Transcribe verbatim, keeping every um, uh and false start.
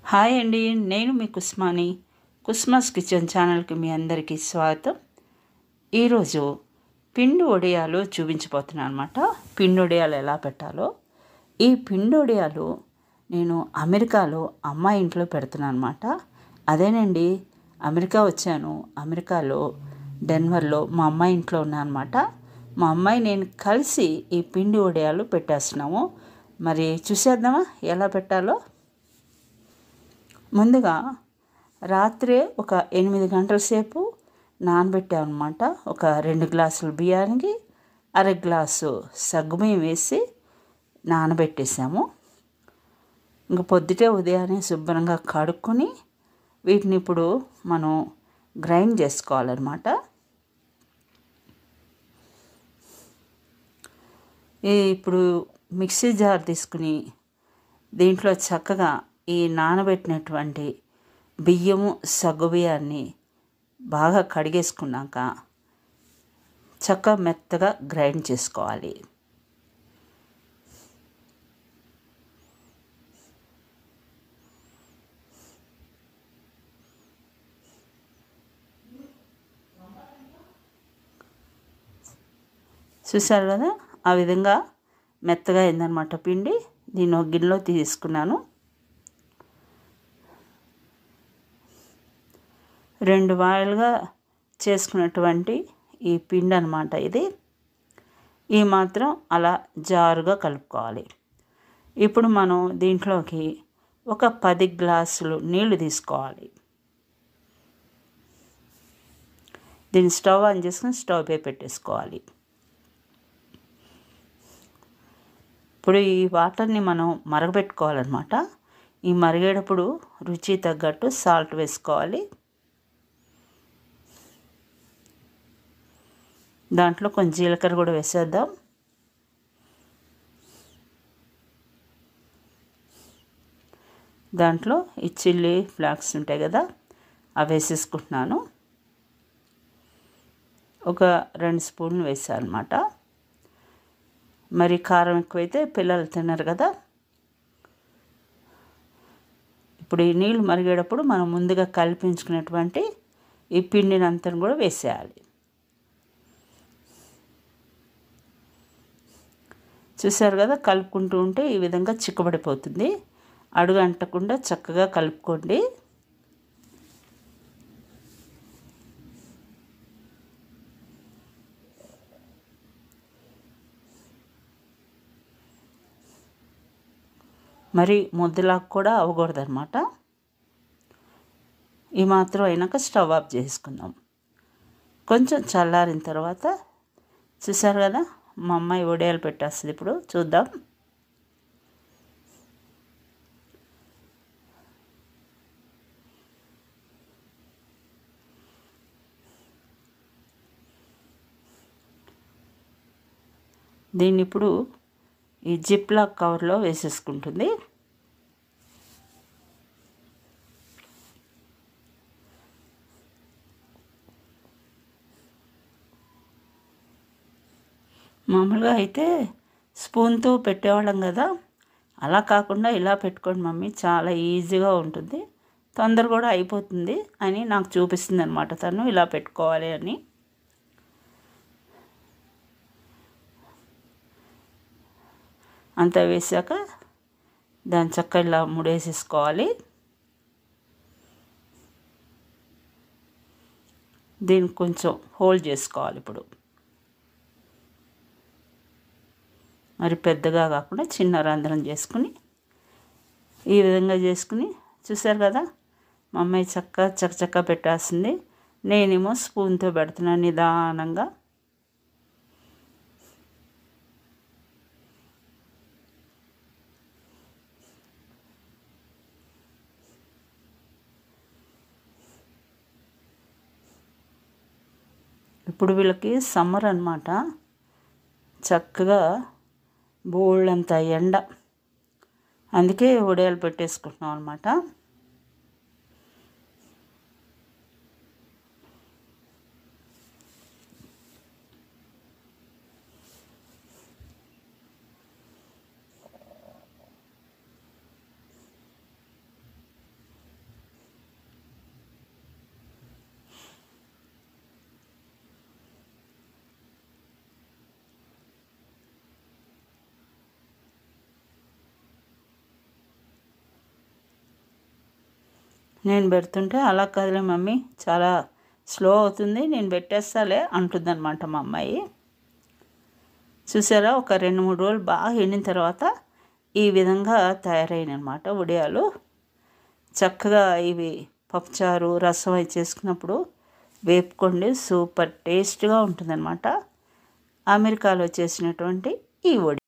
Hi అండి, నేను మీ Kusmani. కుస్మాస్ kitchen ఛానల్కి మీ అందరికీ స్వాగతం. ఈరోజు పిండి వడియాలు చూపించబోతున్నాను అనమాట. పిండి వడియాలు ఎలా పెట్టాలో. ఈ పిండి వడియాలు నేను అమెరికాలో అమ్మాయి ఇంట్లో పెడుతున్నాను అనమాట. అదేనండి, అమెరికా వచ్చాను. అమెరికాలో డెన్వర్లో మా అమ్మాయి ఇంట్లో ఉన్నాను అనమాట. మా అమ్మాయి నేను కలిసి ఈ పిండి వడియాలు పెట్టేస్తున్నాము. మరి చూసేద్దామా ఎలా పెట్టాలో. ముందుగా రాత్రే ఒక ఎనిమిది గంటల సేపు నానబెట్టామన్నమాట. ఒక రెండు గ్లాసులు బియ్యానికి అర గ్లాసు సగ్గుబియ్యం వేసి నానబెట్టేసాము. ఇంక పొద్దుటే ఉదయాన్నే శుభ్రంగా కడుక్కొని వీటిని ఇప్పుడు మనం గ్రైండ్ చేసుకోవాలన్నమాట. ఇప్పుడు మిక్సీ జార్ తీసుకుని దీంట్లో చక్కగా ఈ నానబెట్టినటువంటి బియ్యము సగ్గుబియ్యాన్ని బాగా కడిగేసుకున్నాక చక్కగా మెత్తగా గ్రైండ్ చేసుకోవాలి. చూసారు కదా, ఆ విధంగా మెత్తగా అయిందనమాట పిండి. దీన్ని ఒక గిన్నెలో తీసుకున్నాను. రెండు వాయిలుగా చేసుకున్నటువంటి ఈ పిండి అనమాట ఇది. ఈ మాత్రం అలా జారుగా కలుపుకోవాలి. ఇప్పుడు మనం దీంట్లోకి ఒక పది గ్లాసులు నీళ్లు తీసుకోవాలి. దీన్ని స్టవ్ ఆన్ చేసుకుని స్టవ్ పై పెట్టేసుకోవాలి. ఇప్పుడు ఈ వాటర్ని మనం మరగబెట్టుకోవాలన్నమాట. ఈ మరిగేటప్పుడు రుచి తగ్గట్టు సాల్ట్ వేసుకోవాలి. దాంట్లో కొంచెం జీలకర్ర కూడా వేసేద్దాం. దాంట్లో ఈ చిల్లీ ఫ్లాక్స్ ఉంటాయి కదా, అవి వేసేసుకుంటున్నాను. ఒక రెండు స్పూన్లు వేసానమాట. మరి కారం ఎక్కువైతే పిల్లలు తిన్నారు కదా. ఇప్పుడు ఈ నీళ్ళు మరిగేటప్పుడు మనం ముందుగా కలిపించుకున్నటువంటి ఈ పిండిని అంతా కూడా వేసేయాలి. చూసారు కదా, కలుపుకుంటూ ఉంటే ఈ విధంగా చిక్కబడిపోతుంది. అడుగు అంటకుండా చక్కగా కలుపుకోండి. మరి ముద్దలాగా కూడా అవ్వకూడదు అనమాట. ఈ మాత్రం అయినాక స్టవ్ ఆఫ్ చేసుకుందాం. కొంచెం చల్లారిన తర్వాత చూసారు కదా, మా అమ్మాయి వడియాలు పెట్టేస్తుంది. ఇప్పుడు చూద్దాం. దీన్ని ఇప్పుడు ఈ జిప్ లాక్ కవర్లో వేసేసుకుంటుంది. మామూలుగా అయితే స్పూన్తో పెట్టేవాళ్ళం కదా, అలా కాకుండా ఇలా పెట్టుకోండి మమ్మీ, చాలా ఈజీగా ఉంటుంది, తొందర కూడా అయిపోతుంది అని నాకు చూపిస్తుంది అనమాట తను, ఇలా పెట్టుకోవాలి అని. అంతా వేసాక దాని చక్క ఇలా ముడేసేసుకోవాలి. దీన్ని కొంచెం హోల్డ్ చేసుకోవాలి. ఇప్పుడు మరి పెద్దగా కాకుండా చిన్న రంధ్రం చేసుకుని ఈ విధంగా చేసుకుని చూసారు కదా, మా అమ్మాయి చక్క చక్కచక్క పెట్టేస్తుంది. నేనేమో స్పూన్తో పెడుతున్నాను నిదానంగా. ఇప్పుడు వీళ్ళకి సమ్మర్ అన్నమాట. చక్కగా బోళ్ళంత ఎండ, అందుకే వడియాలు పెట్టేసుకుంటున్నాం అనమాట. నేను పెడుతుంటే అలా కాదులే మమ్మీ, చాలా స్లో అవుతుంది, నేను పెట్టేస్తాలే అంటుందన్నమాట మా అమ్మాయి. చూసారా, ఒక రెండు మూడు రోజులు బాగా ఎండిన తర్వాత ఈ విధంగా తయారైనమాట వడియాలు. చక్కగా ఇవి పప్పుచారు, రసం అవి చేసుకున్నప్పుడు వేపుకోండి, సూపర్ టేస్ట్గా ఉంటుందన్నమాట. అమెరికాలో చేసినటువంటి ఈ వడి.